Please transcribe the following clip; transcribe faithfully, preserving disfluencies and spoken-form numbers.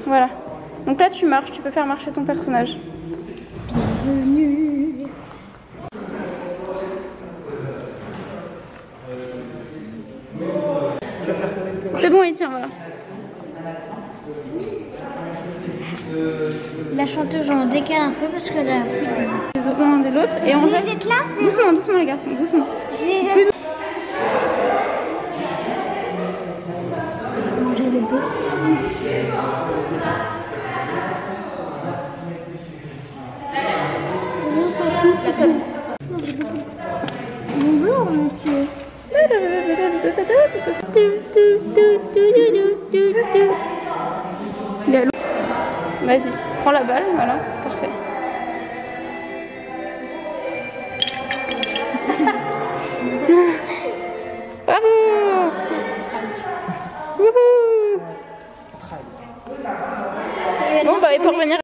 Voilà. Donc là, tu marches, tu peux faire marcher ton personnage. Bienvenue. C'est bon, il tient, voilà. La chanteuse, on décale un peu parce que la fille. Les autres l'un de l'autre. Et on Vous jette. êtes là? Doucement, doucement, les garçons, doucement. J'ai Plus mangé le beau. Bonjour, monsieur. Il est à l'eau. Vas-y, prends la balle, voilà, parfait. Bravo. Wouhou. Bon bah il peut revenir.